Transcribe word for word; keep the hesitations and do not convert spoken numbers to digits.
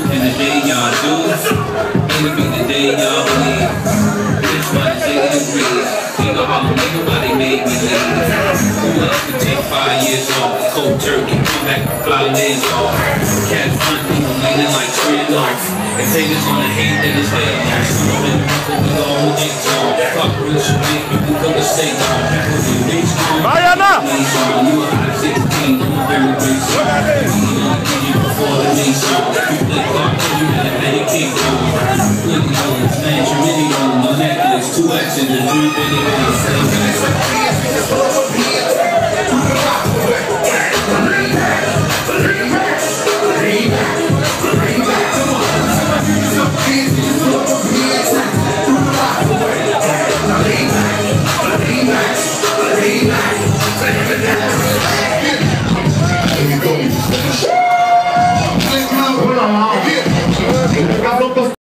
in the day y'all do. It'll be the day y'all believe. This one is eighty degrees. Ain't no Harlem, ain't nobody made me leave. Who else could take five years off? Cold turkey, come back and fly legs off. Cat front, people leaning like tree off. If haters wanna hate, then it's their own. Some in the middle, we all things on. Fuck real shit, you can cook a steak on. People do things on. Mariana! You a hot sixteen, I'm a very great song. You on the kitchen before the next song. You play clock, you had a Medicaid on. Really on, man, you really on. My necklace, two X's and three billion.